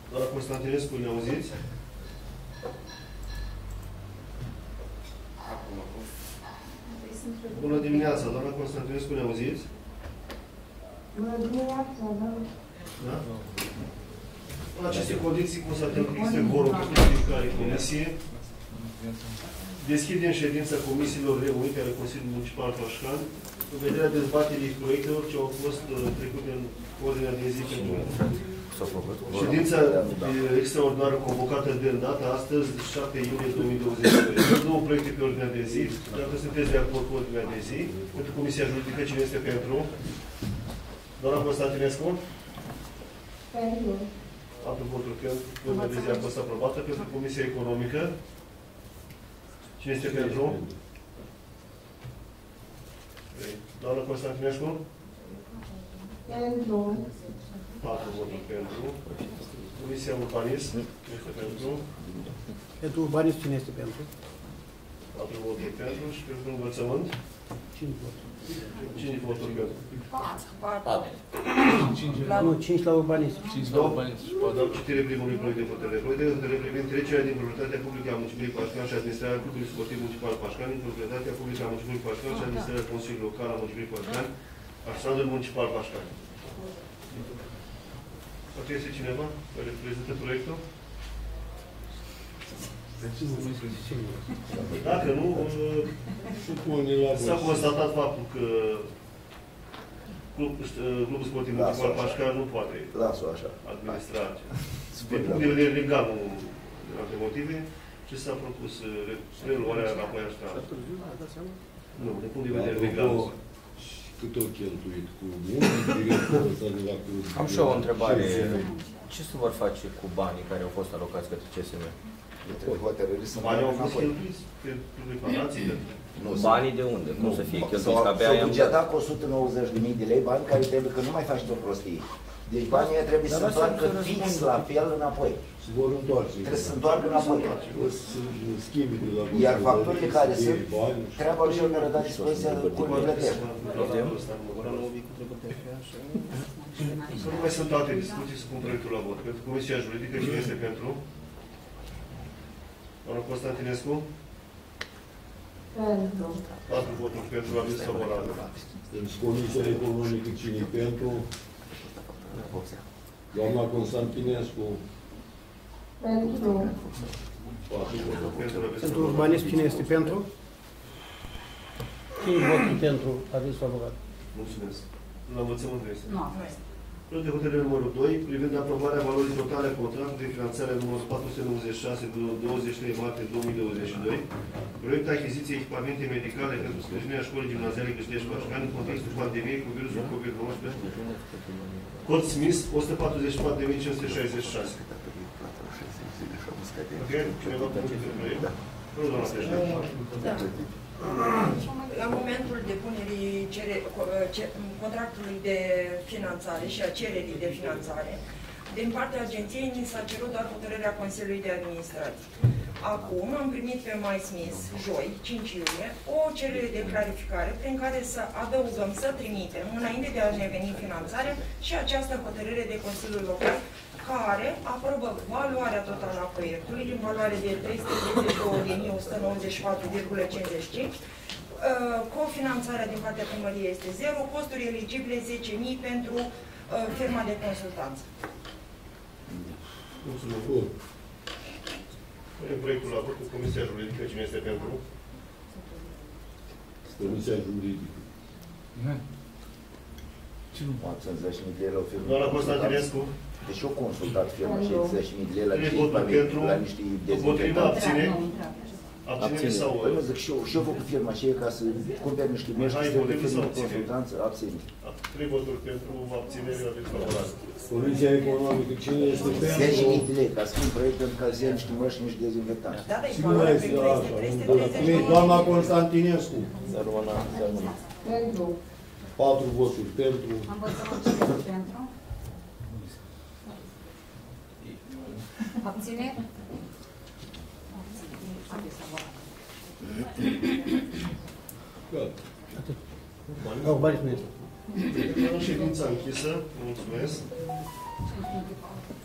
Doamna Constantinescu, ne auziți? Bună dimineața, doamna Constantinescu, ne auziți? Bună dimineața, da? Da? În aceste condiții constatăm că există quorum pentru fiecare comisie. Deschidem ședința comisiilor reunite ale Consiliului Municipal Pașcan în vederea dezbaterii proiectelor ce au fost trecute în ordinea de zi pentru ședința extraordinară convocată de îndată astăzi, 7 iulie 2022. Două proiecte pe ordinea de zi. Dacă sunteți de acord cu ordinea de zi, pentru Comisia Juridică, cine este pentru? Doamna Constantinescu? Pentru. 4 voturi pentru. Ordinea de zi a fost aprobată. Pentru Comisia Economică? Cine este pentru? Doamna Constantinescu? Pentru. 4 voturi pentru. Comisia Urbanism? Cine este pentru? Pentru urbanism, cine este pentru? 4 voturi pentru. Și pentru învățământ? 5 voturi. 5 voturi pentru. 4. Nu, 5 la urbanism. 5 la urbanism. Dau citire primului proiect de hotărâre. Proiect de hotărâre privind trecerea din proprietatea publică a municipiului Pașcan și administrarea Clubului Sportiv Municipal Pașcan în proprietatea publică a municipiului Pașcan și administrarea Consiliului Local a municipiului Pașcan, Arsenalul Municipal Pașcan. Poate este cineva care prezintă proiectul? Dacă nu, s-a constatat faptul că Clubul Sportiv Municipal Pașcan nu poate administra. Din punct de vedere legal, nu din alte motive, ce s-a propus preluarea înapoi a ștralului. Nu, din punct de vedere legal. Cât o cheltuit cu directorul ăsta de la Club? Am și eu o întrebare. Ce se vor face cu banii care au fost alocați către CSM? Banii au fost cheltuiți pentru reparații. Banii de unde? Cum să fie cheltuiți? Că abia s-au i-am bugetat cu 190.000 de lei, bani care trebuie, că nu mai faci o prostie. Deci banii ăia trebuie să se întoarcă fix la fel înapoi. Se vor întoarce. Trebuie să se întoarcă înapoi. Schimbi de la Iar facturile care sunt, treaba lui cel care a dat dispoziția cu plătește. Să nu mai sunt alte discuții, să pun proiectul la vot. Pentru Comisia Juridică, cine este pentru? Doamna Constantinescu? Pentru. 4 voturi pentru, aviz favorabil. Deci Comisia Economică cine pentru? Doamna Constantinescu? Pentru. 4 voturi pentru, aviz Pentru favorabil. urbanism, cine este pentru? 5 voturi pentru aviz favorabil. Mulțumesc. La învățământ este. Nu. Proiect de hotărâre numărul 2, privind aprobarea valorii totale a contractului de finanțare numărul 496 de 23 martie 2022, proiect de achiziție echipamente medicale pentru sprijinirea școlii gimnaziale Câștești Pașcani în contextul pandemiei cu virusul COVID-19, cod SMIS 144.566. Ok? Cineva cu proiect? Nu, doamna președinte. La momentul depunerii contractului de finanțare și a cererii de finanțare, din partea agenției ni s-a cerut doar hotărârea Consiliului de Administrație. Acum am primit pe Mai Smith, joi, 5 iulie, o cerere de clarificare prin care să adăugăm, să trimitem, înainte de a ne veni finanțarea, și această hotărâre de Consiliul Local, care aprobă valoarea totală a proiectului, din valoare de 332.194,55. Cofinanțarea din partea primăriei este 0, costuri eligibile 10.000 pentru firma de consultanță. Mulțumesc. Proiectul la vot cu Comisia Juridică, cine este pentru? Comisia Juridică. Ce nu? 80.000 de lei la o firmă. Doamna Constantinescu? Deci eu consultat firma și 80.000 de lei la niște împotriva, abține? Abține sau... Păi nu zic, și eu făcut firma aceea ca să cumperi niște mești de firmă de consultanță, abține. 3 voturi pentru, abținere, aviz favorabil. Comisia Economică cine este pentru? 10.000 de lei ca să fie un proiect pentru ca să ia niște măști și niște dezinfectanți. Da, dar e Și nu valoarea este proiectului este așa. 330. Doamna Constantinescu? Pentru. 4 voturi pentru. Învățământ cine este pentru? Abține? Aviz favorabil. Gata. Urbanism nu este. Ședința închisă. Mulțumesc.